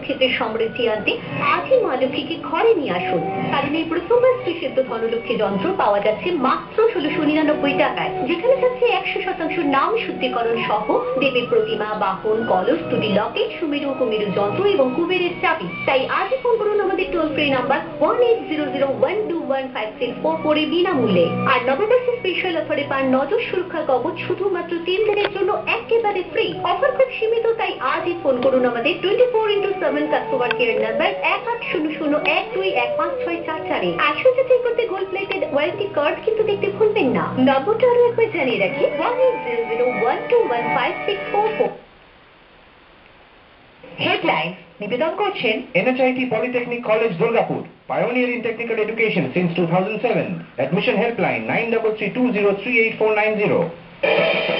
কর্মক্ষেত্রে সমৃদ্ধি আনতে আজই মা লক্ষ্মীকে ঘরে নিয়ে আসুন, কারণ এই প্রথমবার স্ত্রীসিদ্ধ ধনলক্ষ্মী যন্ত্র পাওয়া যাচ্ছে মাত্র 1699 টাকায়, যেখানে থাকছে 100% নাম শুদ্ধিকরণ সহ দেবীর প্রতিমা, বাহন, কলস, দুটি লকেট, সুমেরু ও কুমেরু যন্ত্র এবং কুবেরের চাবি। তাই আজই ফোন করুন আমাদের টোল ফ্রি নাম্বার 1800121564 এ বিনামূল্যে। আর নববর্ষে স্পেশাল অফারে পান নজর সুরক্ষা কবচ শুধুমাত্র 3 দিনের জন্য একেবারে ফ্রি। অফার খুব সীমিত, তাই আজই ফোন করুন আমাদের 24x7 কাস্টমার কেয়ার নাম্বার 1800121564 এ। আসল যাচাই করতে গোল্ড প্লেটেড ওয়ারেন্টি কার্ড কিন্তু দেখতে ভুলবেন না। নম্বরটা আরো একবার জানিয়ে রাখি, 1800121564। হেডলাইন্স নিবেদন করছেন NHIT Polytechnic College, Durgapur, pioneer in technical education since 2007. Admission helpline 9332038490.